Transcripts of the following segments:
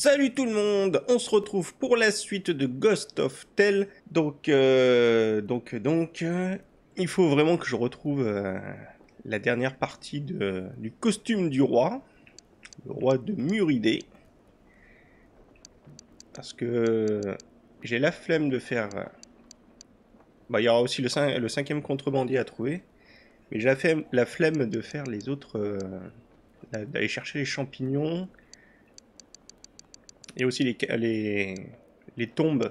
Salut tout le monde, on se retrouve pour la suite de Ghost of Tell. Il faut vraiment que je retrouve la dernière partie du costume du roi, le roi de Muridé. Parce que j'ai la flemme de faire... Bah, il y aura aussi le cinquième contrebandier à trouver. Mais j'ai la flemme de faire les autres... d'aller chercher les champignons. Et aussi les tombes.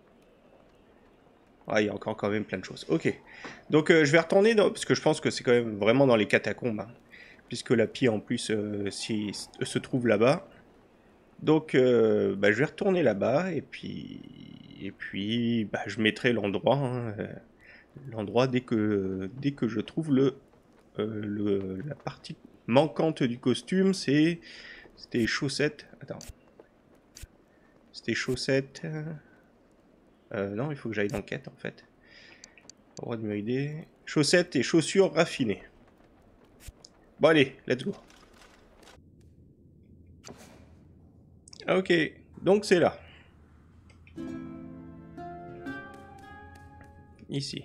Ah, il y a encore quand même plein de choses. Ok. Donc je vais retourner parce que je pense que c'est quand même vraiment dans les catacombes. Hein, puisque la pie en plus se trouve là-bas. Donc je vais retourner là-bas et puis je mettrai l'endroit. Hein, l'endroit dès que je trouve la partie manquante du costume. C'était chaussettes. Attends. C'était chaussettes. Non, il faut que j'aille dans le quête en fait. Roi de Muridé. Chaussettes et chaussures raffinées. Bon allez, let's go. Ok, donc c'est là. Ici.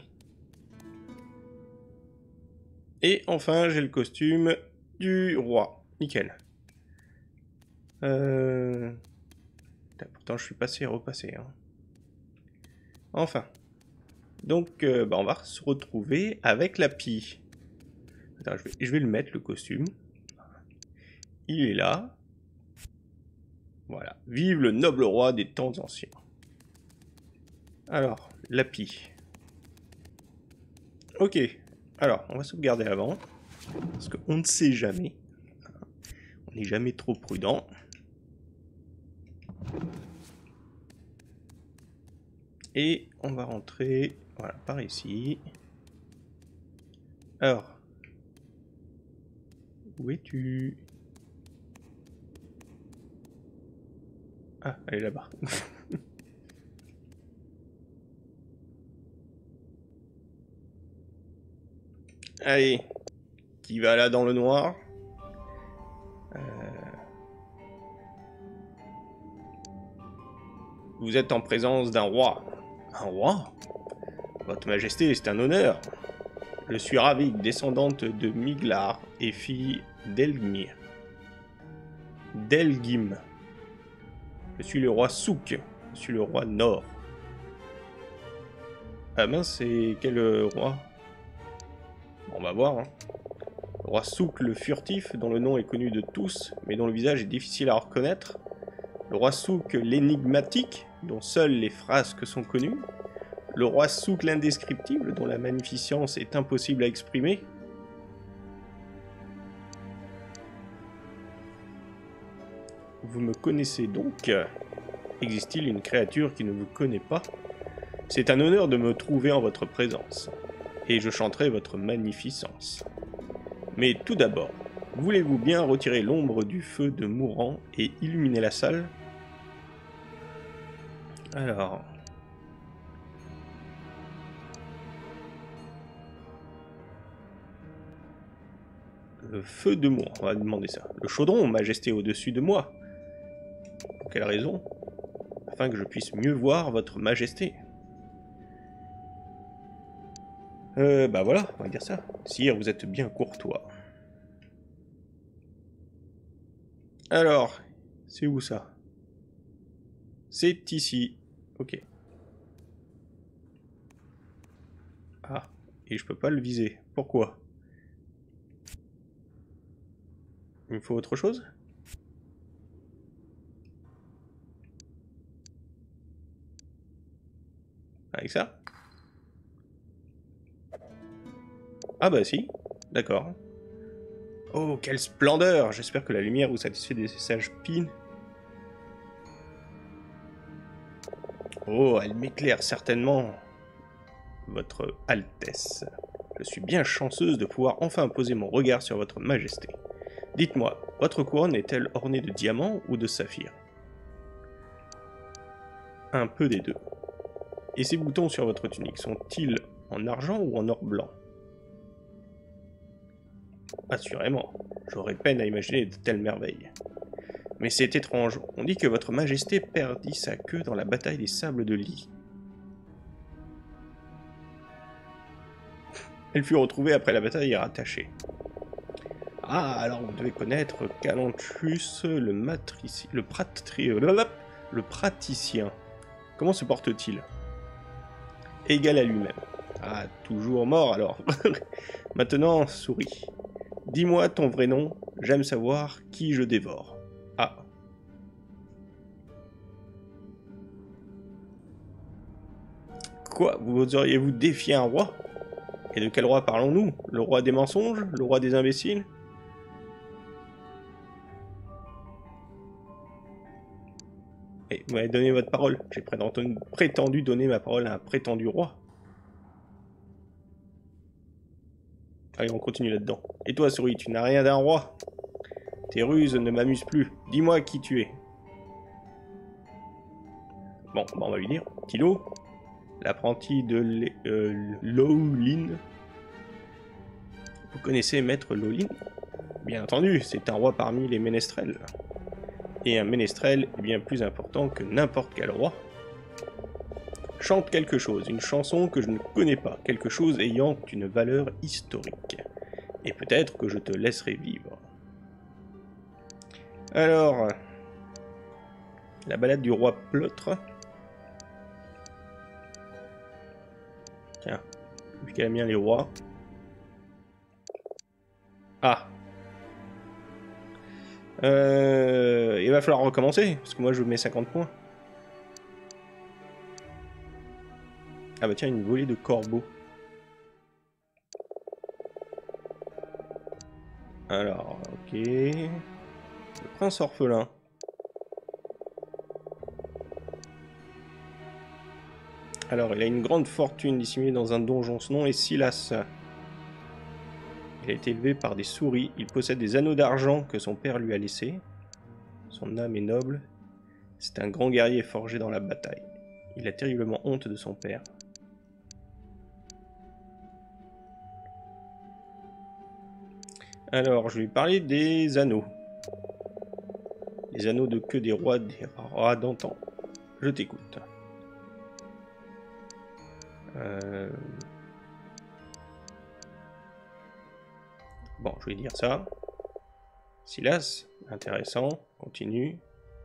Et enfin, j'ai le costume du roi. Nickel. Pourtant, je suis passé et repassé. Hein. Enfin. Donc, on va se retrouver avec la pie. Attends, je vais le mettre, le costume. Il est là. Voilà. Vive le noble roi des temps anciens. Alors, la pie. Ok. Alors, on va sauvegarder avant. Parce qu'on ne sait jamais. On n'est jamais trop prudent. Et on va rentrer, voilà, par ici. Alors. Où es-tu? Ah, elle est là-bas. Allez. Qui va là dans le noir? Vous êtes en présence d'un roi. Un roi? Votre Majesté, c'est un honneur. Je suis Ravik, descendante de Miglar et fille d'Elgim. Je suis le roi Souk. Je suis le roi Nord. Ah mince, c'est quel roi? Bon, on va voir. Hein. Le roi Souk le furtif, dont le nom est connu de tous, mais dont le visage est difficile à reconnaître. Le roi Souk l'énigmatique, dont seules les frasques sont connues. Le roi Souk l'indescriptible, dont la magnificence est impossible à exprimer. Vous me connaissez donc? Existe-t-il une créature qui ne vous connaît pas? C'est un honneur de me trouver en votre présence, et je chanterai votre magnificence. Mais tout d'abord, voulez-vous bien retirer l'ombre du feu de Mourant et illuminer la salle? Alors... Le feu de Mourant, on va demander ça. Le chaudron, majesté au-dessus de moi. Pour quelle raison? Afin que je puisse mieux voir votre majesté. Voilà, on va dire ça. Sire, vous êtes bien courtois. Alors, c'est où ça? C'est ici. Ok. Ah, et je peux pas le viser. Pourquoi? Il me faut autre chose? Avec ça? Ah bah si, d'accord. Oh, quelle splendeur! J'espère que la lumière vous satisfait des sages pines. Oh, elle m'éclaire certainement. Votre Altesse. Je suis bien chanceuse de pouvoir enfin poser mon regard sur votre majesté. Dites-moi, votre couronne est-elle ornée de diamants ou de saphirs? Un peu des deux. Et ces boutons sur votre tunique sont-ils en argent ou en or blanc? Assurément, j'aurais peine à imaginer de telles merveilles. Mais c'est étrange. On dit que votre majesté perdit sa queue dans la bataille des sables de Lee. Elle fut retrouvée après la bataille et rattachée. Ah, alors vous devez connaître Calanchus, le praticien. Comment se porte-t-il? Égal à lui-même. Ah, toujours mort alors. Maintenant, souris. Dis-moi ton vrai nom, j'aime savoir qui je dévore. Ah. Quoi, vous auriez-vous défié un roi? Et de quel roi parlons-nous? Le roi des mensonges? Le roi des imbéciles? Et vous m'avez donné votre parole. J'ai prétendu donner ma parole à un prétendu roi. Allez, on continue là-dedans. Et toi, souris, tu n'as rien d'un roi. Tes ruses ne m'amusent plus. Dis-moi qui tu es. Bon, bah on va lui dire. Tilo, l'apprenti de Lowlin. Vous connaissez Maître Lowlin? Bien entendu, c'est un roi parmi les ménestrels. Et un ménestrel est bien plus important que n'importe quel roi. Chante quelque chose, une chanson que je ne connais pas, quelque chose ayant une valeur historique. Et peut-être que je te laisserai vivre. Alors, la balade du roi Pleutre. Tiens, vu qu'elle aime bien les rois. Ah. Il va falloir recommencer, parce que moi je mets 50 points. Ah bah tiens, une volée de corbeaux. Alors, ok. Le prince orphelin. Alors, il a une grande fortune dissimulée dans un donjon. Son nom est Silas. Il a été élevé par des souris. Il possède des anneaux d'argent que son père lui a laissés. Son âme est noble. C'est un grand guerrier forgé dans la bataille. Il a terriblement honte de son père. Alors, je vais parler des anneaux. Les anneaux de queue des rois d'antan. Je t'écoute. Bon, je vais dire ça. Silas, intéressant, continue.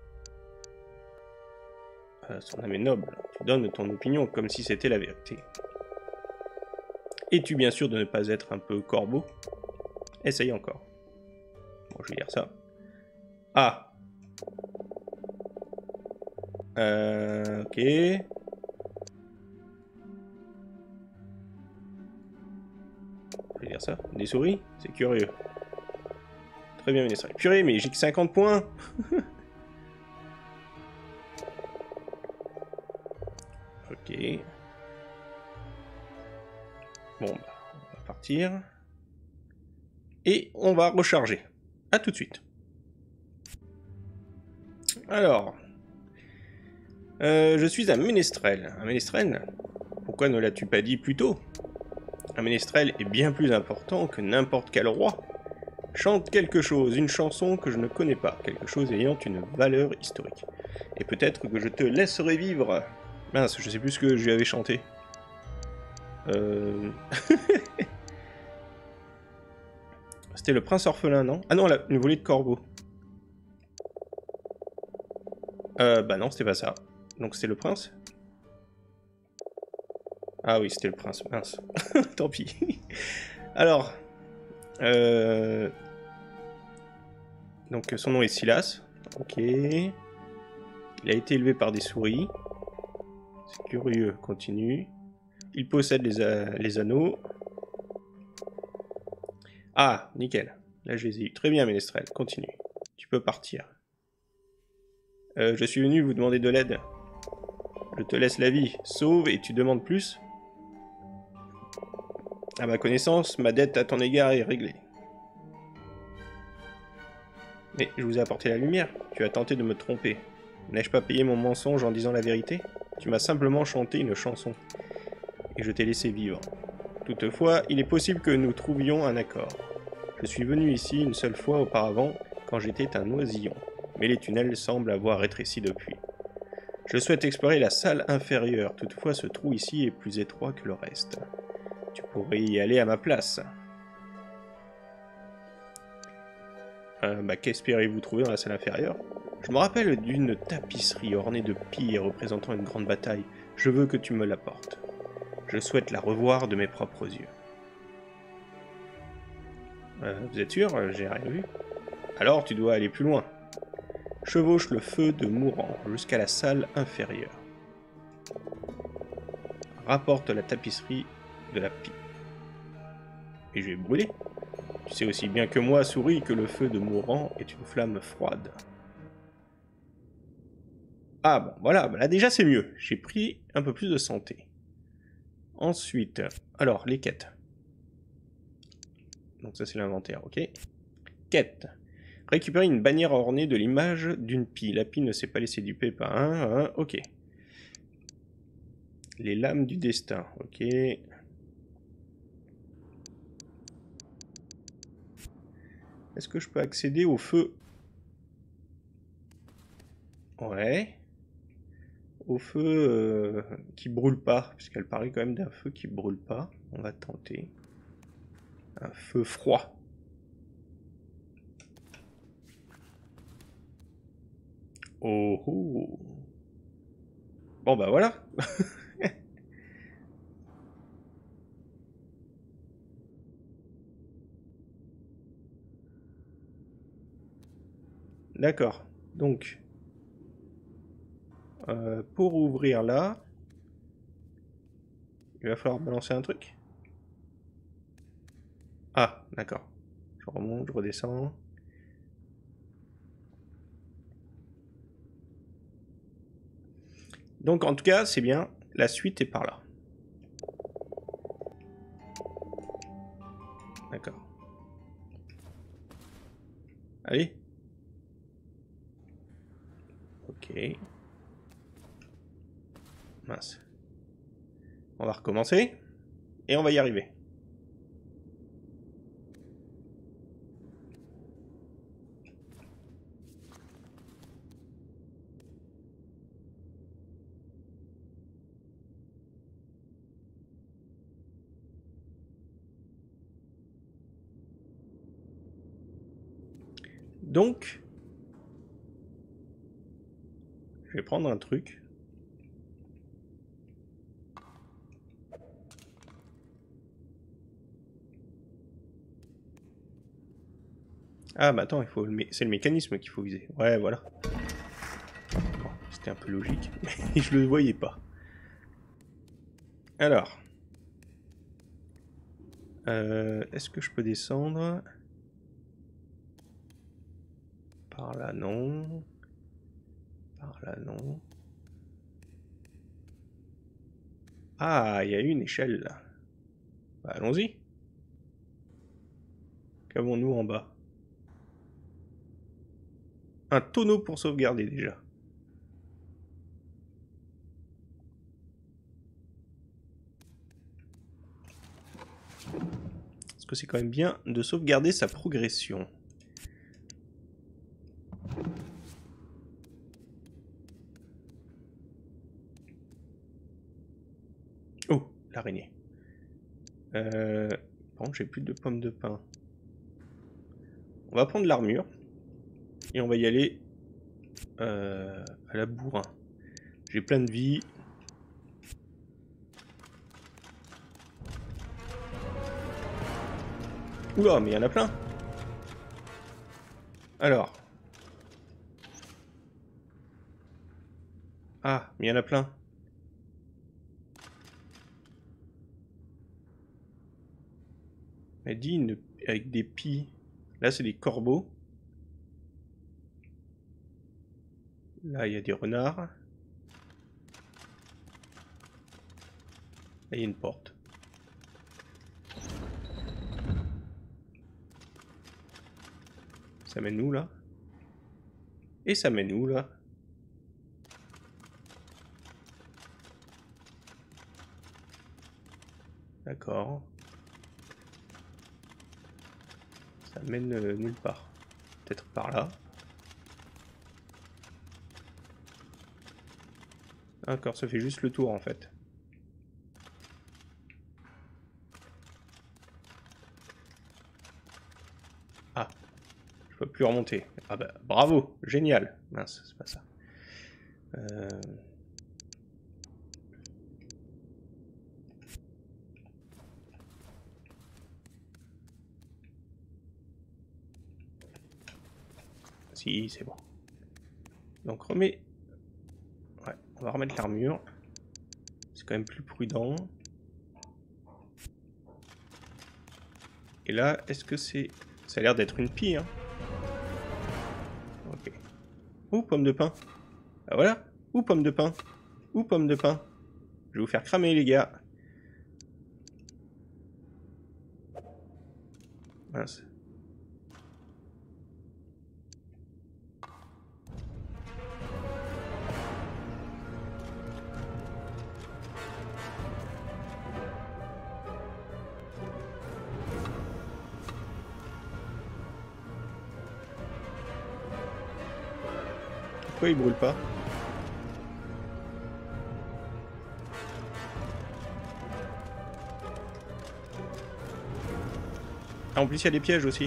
Son âme est noble. Tu donnes ton opinion comme si c'était la vérité. Es-tu bien sûr de ne pas être un peu corbeau? Essaye encore. Bon, je vais dire ça. Ah. Ok. Je vais dire ça. Des souris? C'est curieux. Très bien, ministre. Purée, mais j'ai que 50 points. Ok. Bon, bah, on va partir. Et on va recharger. A tout de suite. Alors. Je suis un ménestrel. Un ménestrel? Pourquoi ne l'as-tu pas dit plus tôt? Un ménestrel est bien plus important que n'importe quel roi. Chante quelque chose, une chanson que je ne connais pas, quelque chose ayant une valeur historique. Et peut-être que je te laisserai vivre. Mince, je sais plus ce que je lui avais chanté. C'était le prince orphelin, non? Ah non, une volée de corbeaux. Bah non, c'était pas ça. Donc c'était le prince? Ah oui, c'était le prince, mince. Tant pis. Alors... Donc son nom est Silas. Ok. Il a été élevé par des souris. C'est curieux, continue. Il possède les anneaux. Ah, nickel. Là, je les ai eu. Très bien, Ménestrel. Continue. Tu peux partir. Je suis venu vous demander de l'aide. Je te laisse la vie. Sauve et tu demandes plus? À ma connaissance, ma dette à ton égard est réglée. Mais je vous ai apporté la lumière. Tu as tenté de me tromper. N'ai-je pas payé mon mensonge en disant la vérité? Tu m'as simplement chanté une chanson. Et je t'ai laissé vivre. Toutefois, il est possible que nous trouvions un accord. Je suis venu ici une seule fois auparavant, quand j'étais un oisillon. mais les tunnels semblent avoir rétréci depuis. Je souhaite explorer la salle inférieure, toutefois ce trou ici est plus étroit que le reste. Tu pourrais y aller à ma place. Qu'espérez-vous trouver dans la salle inférieure? Je me rappelle d'une tapisserie ornée de pies représentant une grande bataille. Je veux que tu me l'apportes. Je souhaite la revoir de mes propres yeux. Vous êtes sûr? J'ai rien vu. Alors tu dois aller plus loin. Chevauche le feu de Mourant jusqu'à la salle inférieure. Rapporte la tapisserie de la pie. Et je vais brûler. Tu sais aussi bien que moi, souris, que le feu de Mourant est une flamme froide. Ah bon, voilà, là déjà c'est mieux. J'ai pris un peu plus de santé. Ensuite, alors, les quêtes. Donc ça c'est l'inventaire, ok. Quête. Récupérer une bannière ornée de l'image d'une pie. La pie ne s'est pas laissée duper par un, ok. Les lames du destin, ok. Est-ce que je peux accéder au feu? Ouais. Au feu qui brûle pas, puisqu'elle parlait quand même d'un feu qui brûle pas. On va tenter. Un feu froid. Oh oh. Bon bah voilà. D'accord. Donc, pour ouvrir là, il va falloir balancer un truc. Ah, d'accord. Je remonte, je redescends. Donc en tout cas, c'est bien. La suite est par là. D'accord. Allez. Ok. Mince. On va recommencer. Et on va y arriver. Donc, je vais prendre un truc. Ah bah attends, c'est le mécanisme qu'il faut viser. Ouais, voilà. Bon, c'était un peu logique, mais je le voyais pas. Alors. Est-ce que je peux descendre? Par là, non. Par là, non. Ah, il y a une échelle là. Bah, allons-y. Qu'avons-nous en bas? Un tonneau pour sauvegarder déjà. Parce que c'est quand même bien de sauvegarder sa progression. Oh, l'araignée. Bon, j'ai plus de pommes de pin. On va prendre l'armure. Et on va y aller à la bourrin. J'ai plein de vie. Oula, mais il y en a plein. Alors. Ah, mais il y en a plein. Elle dit avec des pies. Là, c'est des corbeaux. Là, il y a des renards. Là, il y a une porte. Ça mène où, là? Et ça mène où, là? D'accord. Ça mène nulle part. Peut-être par là. D'accord, ça fait juste le tour en fait. Ah, je peux plus remonter. Ah bah bravo, génial. Mince, c'est pas ça. Si, c'est bon. Donc remets... Ouais, on va remettre l'armure. C'est quand même plus prudent. Et là, est-ce que c'est... Ça a l'air d'être une pie, hein. Ok. Ouh, pomme de pain. Ah voilà. Ouh, pomme de pain. Ouh, pomme de pain. Je vais vous faire cramer, les gars. Mince. Pourquoi il brûle pas? Ah, en plus, il y a des pièges aussi.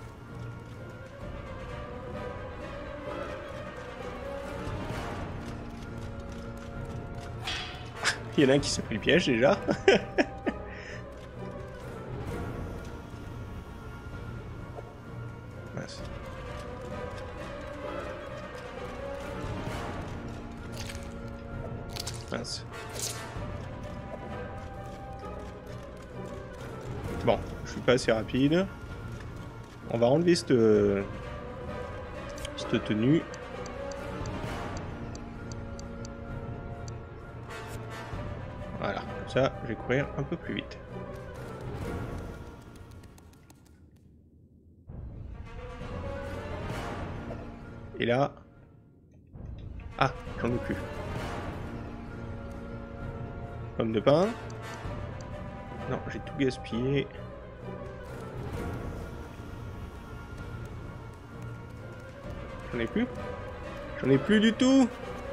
Il y en a un qui s'est pris le piège déjà. Mince. Mince. Bon, je suis pas assez rapide. On va enlever cette tenue. Voilà, comme ça, je vais courir un peu plus vite. Et là... Ah, j'en ai plus. Pomme de pain. Non, j'ai tout gaspillé. J'en ai plus. J'en ai plus du tout.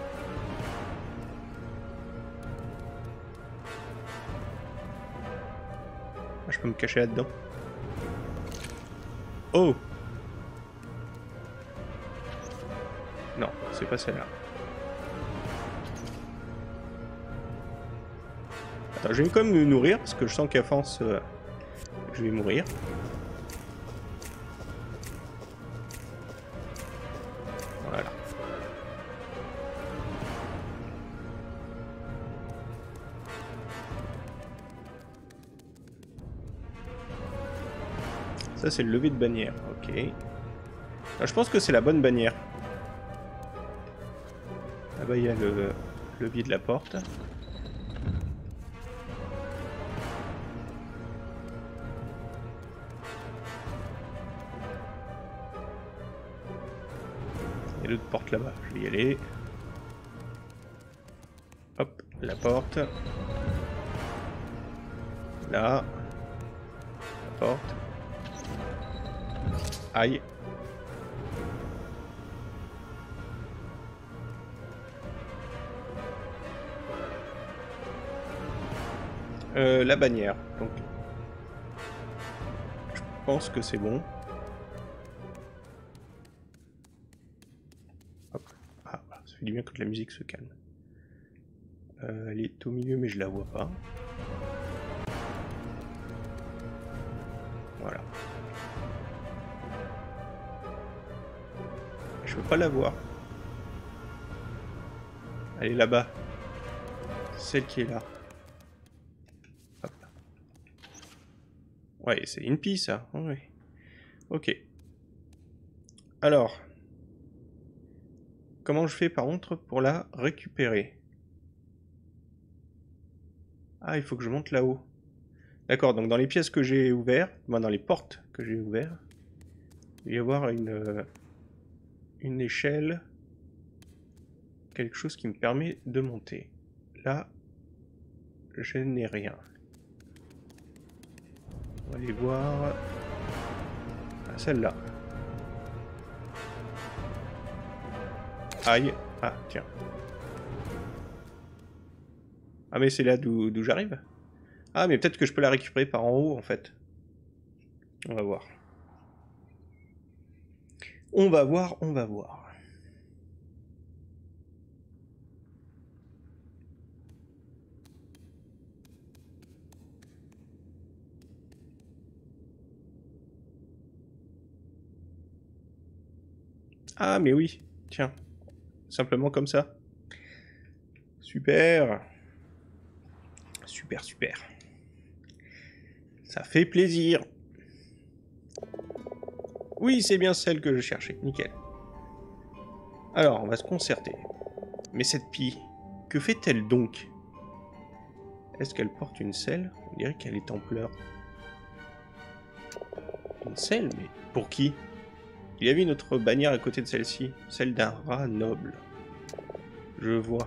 Ah, je peux me cacher là-dedans. Oh! Non, c'est pas celle-là. Attends, je vais quand même me nourrir parce que je sens qu'à force, je vais mourir. Voilà. Ça, c'est le lever de bannière. Ok. Alors, je pense que c'est la bonne bannière. Là-bas, il y a le levier de la porte. Il y a l'autre porte là-bas. Je vais y aller. Hop, la porte. Là. La porte. Aïe. La bannière. Donc, je pense que c'est bon. Hop. Ah, voilà, ça fait du bien quand la musique se calme. Elle est au milieu, mais je la vois pas. Voilà. Je veux pas la voir. Elle est là-bas. Celle qui est là. Hop. Ouais, c'est une pie, ça. Oui. Ok. Alors. Comment je fais, par contre, pour la récupérer? Ah, il faut que je monte là-haut. D'accord, donc dans les pièces que j'ai ouvertes, dans les portes que j'ai ouvertes, il va y avoir une échelle, quelque chose qui me permet de monter. Là, je n'ai rien. On va aller voir celle-là. Aïe. Ah, tiens. Ah mais c'est là d'où j'arrive. Ah mais peut-être que je peux la récupérer par en haut en fait. On va voir. On va voir, on va voir. Ah mais oui, tiens. Simplement comme ça. Super. Super, super. Ça fait plaisir. Oui, c'est bien celle que je cherchais. Nickel. Alors, on va se concerter. Mais cette pie, que fait-elle donc? Est-ce qu'elle porte une selle? On dirait qu'elle est en pleurs. Une selle? Mais pour qui? Il y avait une autre bannière à côté de celle-ci. Celle d'un rat noble. Je vois.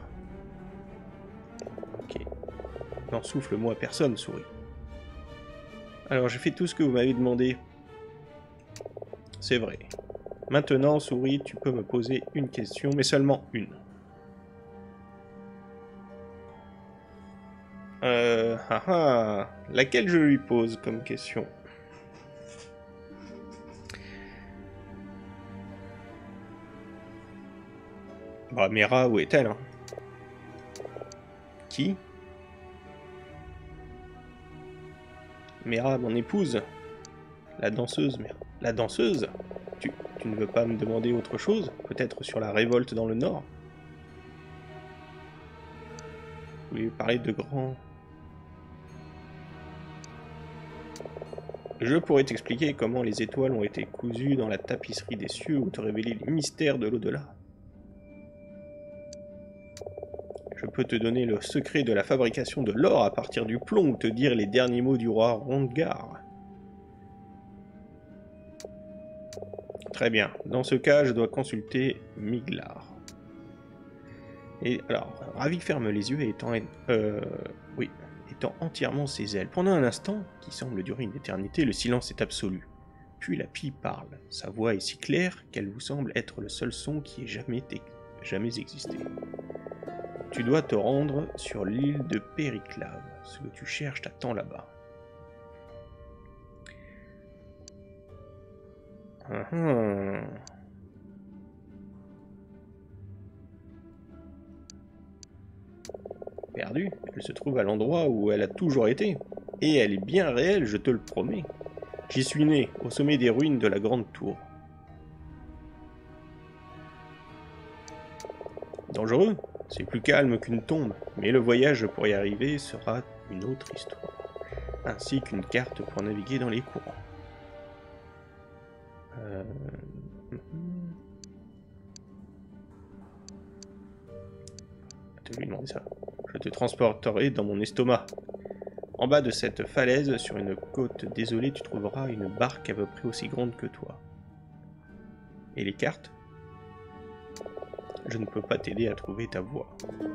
Ok. N'en souffle-moi personne, souris. Alors, j'ai fait tout ce que vous m'avez demandé. C'est vrai. Maintenant, souris, tu peux me poser une question, mais seulement une. Laquelle je lui pose comme question? Bah, Mera, où est-elle, hein? Qui? Mera, mon épouse. La danseuse, Mera. La danseuse? Tu ne veux pas me demander autre chose? Peut-être sur la révolte dans le Nord? Vous voulez parler de grands... Je pourrais t'expliquer comment les étoiles ont été cousues dans la tapisserie des cieux ou te révéler les mystères de l'au-delà. Je peux te donner le secret de la fabrication de l'or à partir du plomb ou te dire les derniers mots du roi Rondgar. Très bien. Dans ce cas, je dois consulter Miglar. Et alors, Ravik ferme les yeux et étend entièrement ses ailes. Pendant un instant, qui semble durer une éternité, le silence est absolu. Puis la pie parle. Sa voix est si claire qu'elle vous semble être le seul son qui ait jamais existé. Tu dois te rendre sur l'île de Périclave. Ce que tu cherches t'attend là-bas. Perdue, elle se trouve à l'endroit où elle a toujours été. Et elle est bien réelle, je te le promets. J'y suis né, au sommet des ruines de la Grande Tour. Dangereux, c'est plus calme qu'une tombe, mais le voyage pour y arriver sera une autre histoire, ainsi qu'une carte pour naviguer dans les courants. Je vais lui demander ça. Je te transporterai dans mon estomac. En bas de cette falaise, sur une côte désolée, tu trouveras une barque à peu près aussi grande que toi. Et les cartes? Je ne peux pas t'aider à trouver ta voie.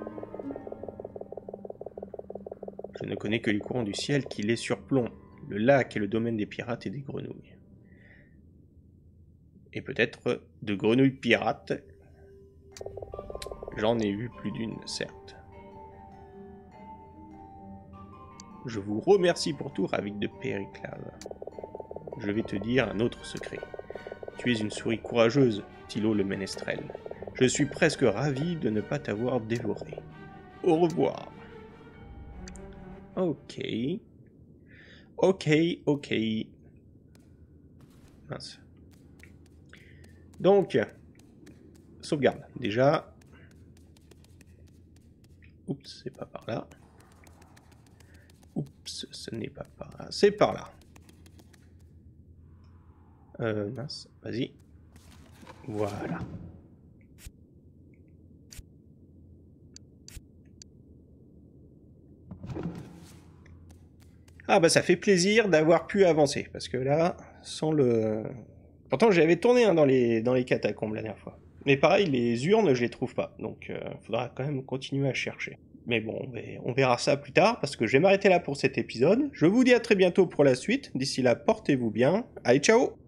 Je ne connais que les courants du ciel qui les surplombent. Le lac est le domaine des pirates et des grenouilles. Et peut-être de grenouilles pirates. J'en ai vu plus d'une, certes. Je vous remercie pour tout, Ravik de Périclave. Je vais te dire un autre secret. Tu es une souris courageuse, Thilo le ménestrel. Je suis presque ravi de ne pas t'avoir dévoré. Au revoir. Ok. Ok. Mince. Donc, sauvegarde. Déjà. Oups, c'est pas par là. Oups, ce n'est pas par là. C'est par là. Mince, vas-y. Voilà. Ah bah ça fait plaisir d'avoir pu avancer, parce que là, sans le... Pourtant j'avais tourné dans les catacombes la dernière fois. Mais pareil, les urnes, je les trouve pas, donc faudra quand même continuer à chercher. Mais bon, on verra ça plus tard, parce que je vais m'arrêter là pour cet épisode. Je vous dis à très bientôt pour la suite. D'ici là, portez-vous bien. Allez, ciao!